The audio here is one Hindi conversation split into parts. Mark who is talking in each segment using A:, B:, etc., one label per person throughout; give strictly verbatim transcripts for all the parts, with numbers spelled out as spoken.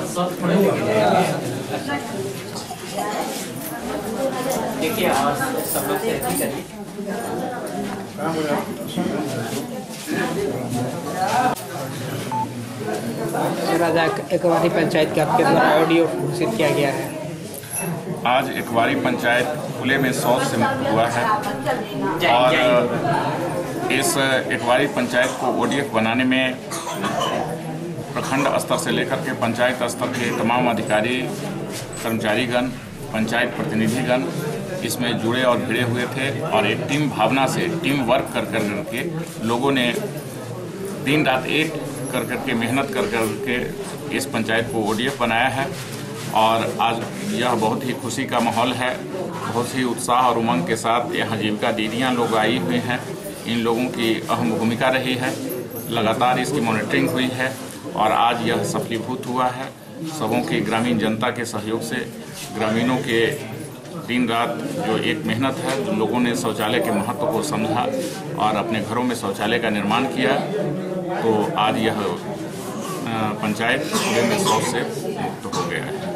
A: देखिए और सब लोग से करिए।
B: राजा एकवारी पंचायत के आपके द्वारा ऑडियो घोषित किया गया है।
C: आज एकवारी पंचायत खुले में शौच से मुक्त हुआ है और इस एकवारी पंचायत को ओडीएफ बनाने में प्रखंड स्तर से लेकर के पंचायत स्तर के तमाम अधिकारी, कर्मचारीगण, पंचायत प्रतिनिधिगण इसमें जुड़े और भिड़े हुए थे और एक टीम भावना से टीम वर्क कर कर के लोगों ने दिन रात एक कर कर के मेहनत कर कर के इस पंचायत को ओडीएफ बनाया है। और आज यह बहुत ही खुशी का माहौल है, बहुत ही उत्साह और उमंग के साथ यहाँ जीविका दीदियाँ लोग आई हुई हैं। इन लोगों की अहम भूमिका रही है, लगातार इसकी मॉनिटरिंग हुई है और आज यह सफलीभूत हुआ है। सबों की ग्रामीण जनता के सहयोग से ग्रामीणों के दिन रात जो एक मेहनत है, जो लोगों ने शौचालय के महत्व को समझा और अपने घरों में शौचालय का निर्माण किया, तो आज यह पंचायत खुले में शौच से मुक्त हो गया है।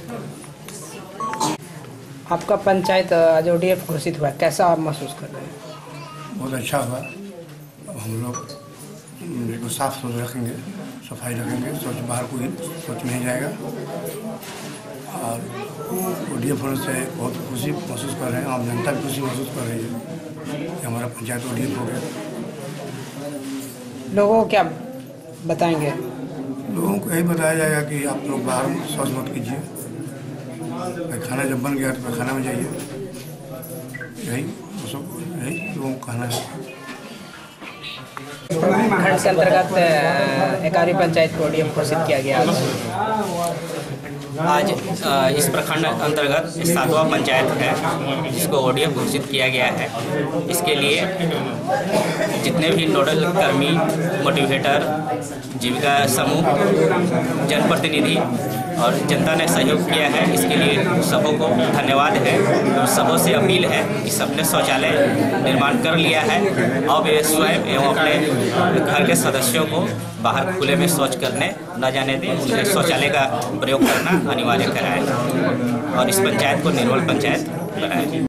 B: आपका पंचायत आज ओडीएफ घोषित हुआ, कैसा आप महसूस कर रहे हैं?
D: बहुत अच्छा हुआ। अब हम लोग बिल्कुल साफ सुथरा रखेंगे, सफाई रखेंगे, शौच बाहर कोई शौच नहीं जाएगा। और ओडीएफ होने से बहुत खुशी महसूस कर रहे हैं, आम जनता भी खुशी महसूस कर रही है कि हमारा पंचायत ओडीएफ हो गया।
B: लोगों को क्या बताएंगे?
D: लोगों को यही बताया जाएगा कि आप लोग बाहर शौच मत कीजिए, खाना जब बन गया तो खाना में जाइए। यही यही लोगों को कहना है।
B: खंड के अंतर्गत एकवारी पंचायत को ओडीएफ घोषित किया गया।
A: आज इस प्रखंड अंतर्गत सातवां पंचायत है जिसको ओडीएफ घोषित किया गया है। इसके लिए जितने भी नोडल कर्मी, मोटिवेटर, जीविका समूह, जनप्रतिनिधि और जनता ने सहयोग किया है, इसके लिए सबों को धन्यवाद है। और सबों से अपील है कि सबने शौचालय निर्माण कर लिया है और वे स्वयं एवं अपने घर के सदस्यों को बाहर खुले में शौच करने न जाने दें, उन्हें शौचालय का प्रयोग करना अनिवार्य कराएं और इस पंचायत को निर्मल पंचायत बनाएं।